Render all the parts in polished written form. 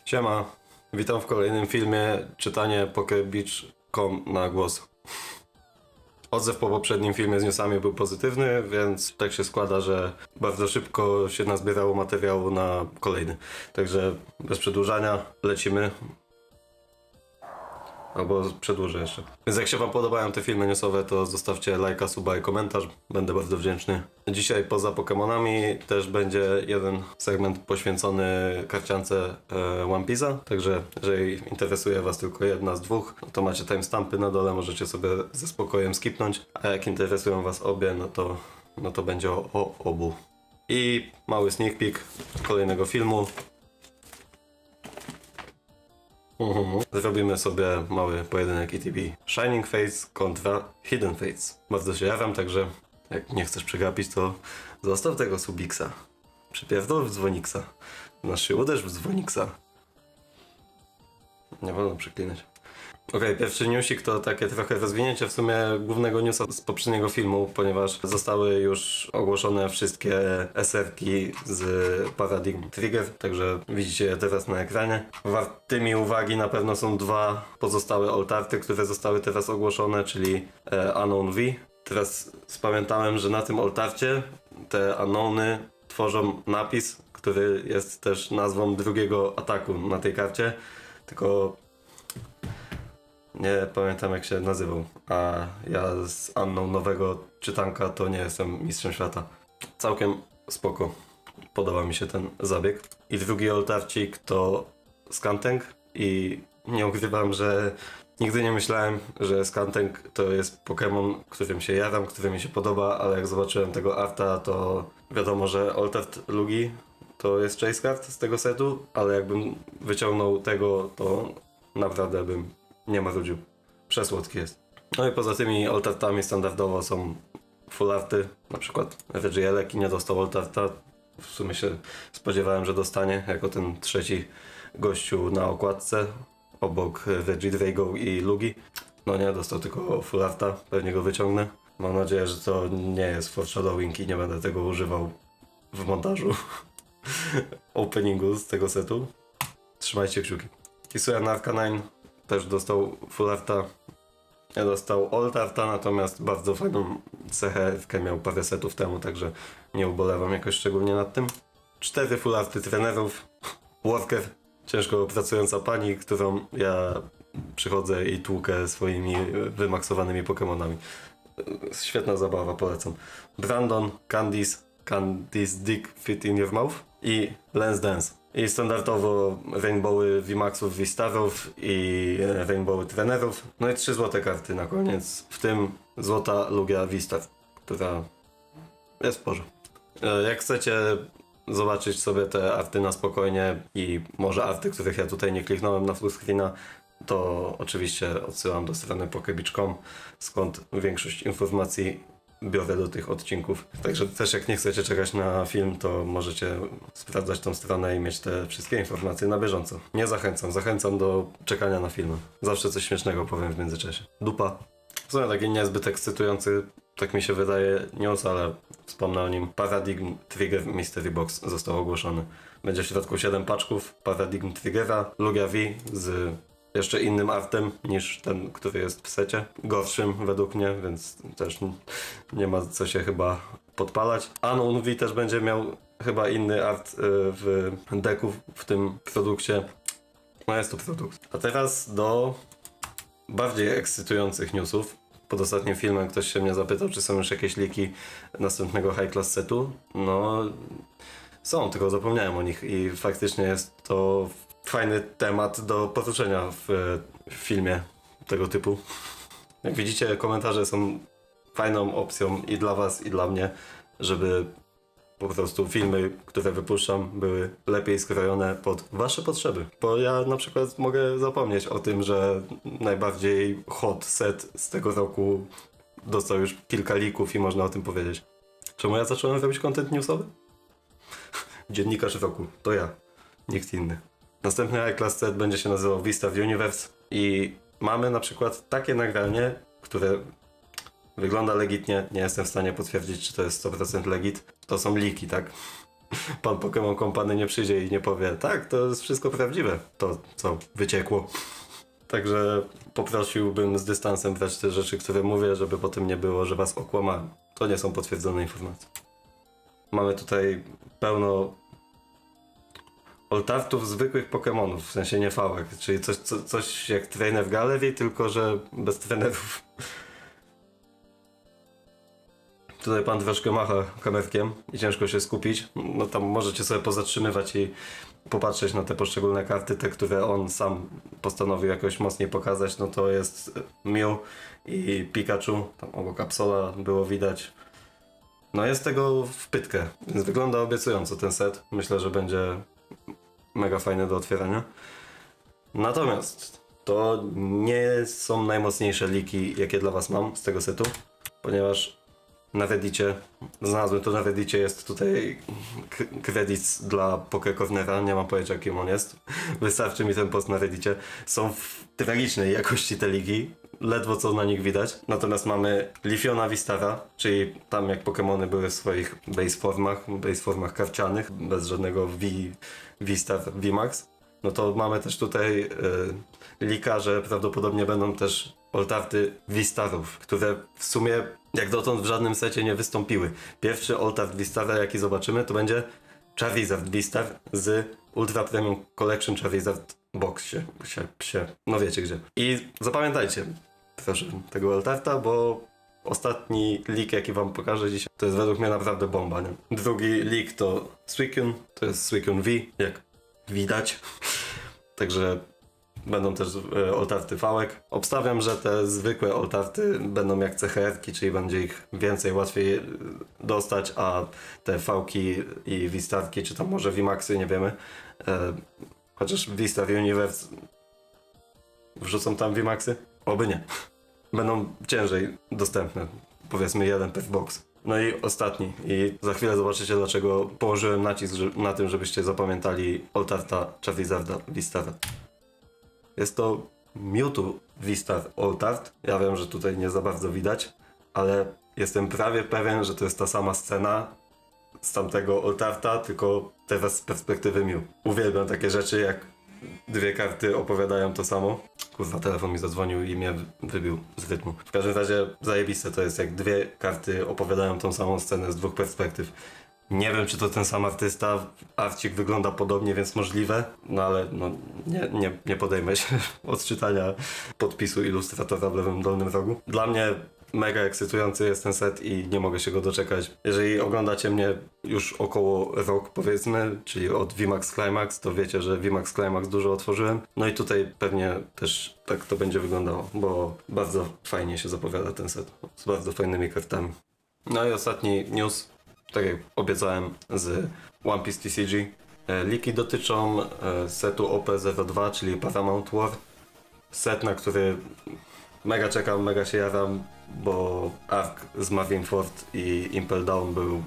Siema, witam w kolejnym filmie czytanie PokeBeach.com na głos. Odzew po poprzednim filmie z newsami był pozytywny, więc tak się składa, że bardzo szybko się nazbierało materiału na kolejny. Także bez przedłużania lecimy. Albo przedłużę jeszcze. Więc jak się wam podobają te filmy newsowe, to zostawcie lajka, suba i komentarz. Będę bardzo wdzięczny. Dzisiaj poza Pokemonami też będzie jeden segment poświęcony karciance One Piece'a. Także jeżeli interesuje was tylko jedna z dwóch, to macie timestampy na dole, możecie sobie ze spokojem skipnąć. A jak interesują was obie, no to będzie o obu. I mały sneak peek kolejnego filmu. Zrobimy sobie mały pojedynek ETB. Shining Fates kontra Hidden Fates. Bardzo się jaram, także jak nie chcesz przegapić, to zostaw tego Subiksa. Przypierdol w dzwoniksa. Znasz się uderz w dzwoniksa. Nie wolno przeklinać. Okej, pierwszy newsik to takie trochę rozwinięcie w sumie głównego newsa z poprzedniego filmu, ponieważ zostały już ogłoszone wszystkie SR-ki z Paradigm Trigger, także widzicie je teraz na ekranie. Wartymi uwagi na pewno są dwa pozostałe oltarty, które zostały teraz ogłoszone, czyli Unknown V. Teraz spamiętałem, że na tym oltarcie te Unknowny tworzą napis, który jest też nazwą drugiego ataku na tej karcie, tylko nie pamiętam jak się nazywał, a ja z Anną nowego czytanka to nie jestem mistrzem świata. Całkiem spoko, podoba mi się ten zabieg. I drugi oltarcik to Skuntank i nie ukrywam, że nigdy nie myślałem, że Skuntank to jest Pokémon, którym się jaram, który mi się podoba, ale jak zobaczyłem tego arta, to wiadomo, że Oltart Lugi to jest chase card z tego setu, ale jakbym wyciągnął tego, to naprawdę bym nie marudził. Przesłodki jest. No i poza tymi oltartami standardowo są full arty. Na przykład Regieleki nie dostał oltarta. W sumie się spodziewałem, że dostanie jako ten trzeci gościu na okładce obok Regidrago i Lugi. No nie, dostał tylko full arta. Pewnie go wyciągnę. Mam nadzieję, że to nie jest foreshadowing i nie będę tego używał w montażu openingu z tego setu. Trzymajcie kciuki. Hisuian Arcanine też dostał full arta. Ja dostał old arta, natomiast bardzo fajną cechę miał parę setów temu, także nie ubolewam jakoś szczególnie nad tym. 4 full arty trenerów. Worker, ciężko pracująca pani, którą ja przychodzę i tłukę swoimi wymaksowanymi Pokemonami. Świetna zabawa, polecam. Brandon, Candice Dick Fit in Your Mouth i Lance Dance. I standardowo Rainbowy VMAXów, V-Starów i Rainbowy Trenerów. No i 3 złote karty na koniec, w tym złota Lugia V-Star, która jest w porządku. Jak chcecie zobaczyć sobie te arty na spokojnie i może arty, których ja tutaj nie kliknąłem na full screena, to oczywiście odsyłam do strony PokeBeach.com, skąd większość informacji biorę do tych odcinków. Także też jak nie chcecie czekać na film, to możecie sprawdzać tą stronę i mieć te wszystkie informacje na bieżąco. Nie zachęcam do czekania na filmy. Zawsze coś śmiesznego powiem w międzyczasie. Dupa. W sumie taki niezbyt ekscytujący, tak mi się wydaje, news, ale wspomnę o nim. Paradigm Trigger Mystery Box został ogłoszony. Będzie w środku 7 paczków Paradigm Triggera, Lugia V z jeszcze innym artem niż ten, który jest w secie. Gorszym według mnie, więc też nie ma co się chyba podpalać. Unknown V też będzie miał chyba inny art w deku w tym produkcie. No jest to produkt. A teraz do bardziej ekscytujących newsów. Pod ostatnim filmem ktoś się mnie zapytał, czy są już jakieś leaki następnego High Class setu. No są, tylko zapomniałem o nich i faktycznie jest to fajny temat do poruszenia w filmie tego typu. Jak widzicie, komentarze są fajną opcją i dla was, i dla mnie, żeby po prostu filmy, które wypuszczam, były lepiej skrojone pod wasze potrzeby. Bo ja na przykład mogę zapomnieć o tym, że najbardziej hot set z tego roku dostał już kilka leaków i można o tym powiedzieć. Czemu ja zacząłem robić content newsowy? Dziennikarz roku, to ja, nikt inny. Następny High Class set będzie się nazywał Vista Universe i mamy na przykład takie nagranie, które wygląda legitnie, nie jestem w stanie potwierdzić, czy to jest 100% legit. To są leaki, tak? pan Pokémon Company nie przyjdzie i nie powie, tak, to jest wszystko prawdziwe, to co wyciekło. Także poprosiłbym z dystansem brać te rzeczy, które mówię, żeby potem nie było, że was okłamałem. To nie są potwierdzone informacje. Mamy tutaj pełno oltartów zwykłych Pokémonów, w sensie nie fałek, czyli coś jak Trainer Gallery, tylko że bez trenerów. Tutaj pan troszkę macha kamerkiem i ciężko się skupić. No tam możecie sobie pozatrzymywać i popatrzeć na te poszczególne karty, te, które on sam postanowił jakoś mocniej pokazać. No to jest Mew i Pikachu, tam obok Absola było widać. No jest tego w pytkę, więc wygląda obiecująco ten set. Myślę, że będzie mega fajny do otwierania. Natomiast to nie są najmocniejsze leaki, jakie dla was mam z tego setu, ponieważ na Reddicie, znalazłem to na Reddicie, jest tutaj credits dla Pokécornera, nie mam pojęcia kim on jest. Wystarczy mi ten post na Reddicie. Są w tragicznej jakości te ligi, ledwo co na nich widać. Natomiast mamy Leafiona V-Stara, czyli tam jak Pokémony były w swoich base formach karcianych, bez żadnego V-Star, V-Max. No to mamy też tutaj leaka, że prawdopodobnie będą też oltarty V-Starów, które w sumie jak dotąd w żadnym secie nie wystąpiły. Pierwszy oltart V-Stara jaki zobaczymy to będzie Charizard V-Star z Ultra Premium Collection Charizard Box no wiecie gdzie. I zapamiętajcie proszę tego oltarta, bo ostatni leak jaki wam pokażę dzisiaj to jest według mnie naprawdę bomba, nie? Drugi leak to Suicune, to jest Suicune V, jak widać. Także będą też oltarty fałek. Obstawiam, że te zwykłe oltarty będą jak CHR-ki, czyli będzie ich więcej, łatwiej dostać, a te fałki i V-Starki, czy tam może V-Maxy, nie wiemy. Chociaż V-Star Universe wrzucą tam V-Maxy? Oby nie. Będą ciężej dostępne. Powiedzmy jeden per box. No i ostatni. I za chwilę zobaczycie, dlaczego położyłem nacisk na tym, żebyście zapamiętali oltarta Charizarda V-Stara. Jest to Mewtwo V-Star Oltart. Ja wiem, że tutaj nie za bardzo widać, ale jestem prawie pewien, że to jest ta sama scena z tamtego Oltarta, tylko teraz z perspektywy Mew. Uwielbiam takie rzeczy, jak dwie karty opowiadają to samo. Kurwa, telefon mi zadzwonił i mnie wybił z rytmu. W każdym razie zajebiste to jest, jak dwie karty opowiadają tą samą scenę z dwóch perspektyw. Nie wiem, czy to ten sam artysta, arcik wygląda podobnie, więc możliwe, no ale no, nie podejmę się odczytania podpisu ilustratora w lewym dolnym rogu. Dla mnie mega ekscytujący jest ten set i nie mogę się go doczekać. Jeżeli oglądacie mnie już około rok powiedzmy, czyli od VMAX Climax, to wiecie, że VMAX Climax dużo otworzyłem. No i tutaj pewnie też tak to będzie wyglądało, bo bardzo fajnie się zapowiada ten set, z bardzo fajnymi kartami. No i ostatni news, tak jak obiecałem, z One Piece TCG. Leaki dotyczą setu OP02, czyli Paramount War. Set, na który mega czekam, mega się jaram, bo arc z Marineford i Impel Down był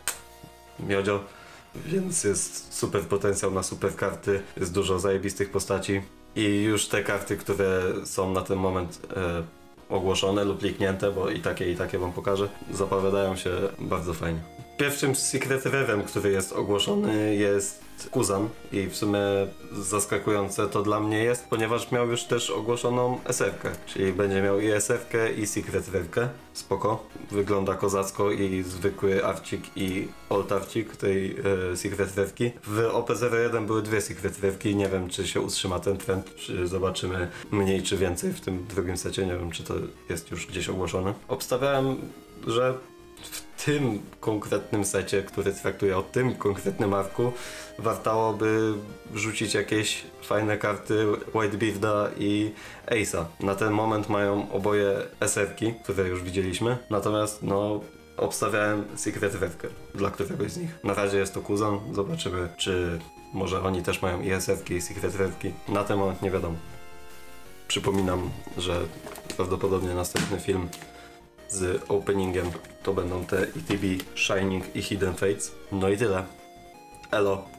miodzio, więc jest super potencjał na super karty, jest dużo zajebistych postaci i już te karty, które są na ten moment ogłoszone lub liknięte, bo i takie wam pokażę, zapowiadają się bardzo fajnie. Pierwszym Secret Rare'em, który jest ogłoszony, jest Kuzan i w sumie zaskakujące to dla mnie jest, ponieważ miał już też ogłoszoną SF-kę, czyli będzie miał i SF-kę i Secret Rare'kę. Spoko, wygląda kozacko i zwykły arcik i oltarcik tej Secret Rare'ki. W OP01 były dwie Secret Rare'ki, nie wiem czy się utrzyma ten trend, czy zobaczymy mniej czy więcej w tym drugim secie, nie wiem czy to jest już gdzieś ogłoszone. Obstawiałem, że w tym konkretnym secie, który traktuje o tym konkretnym arku, wartałoby rzucić jakieś fajne karty Whitebearda i Ace'a. Na ten moment mają oboje SF-ki, które już widzieliśmy, natomiast no obstawiałem Secret Rare'kę dla któregoś z nich. Na razie jest to Kuzan, zobaczymy czy może oni też mają i SF-ki i Secret Rare'ki. Na ten moment nie wiadomo. Przypominam, że prawdopodobnie następny film z openingiem to będą te ETB, Shining i Hidden Fates. No i tyle. Elo.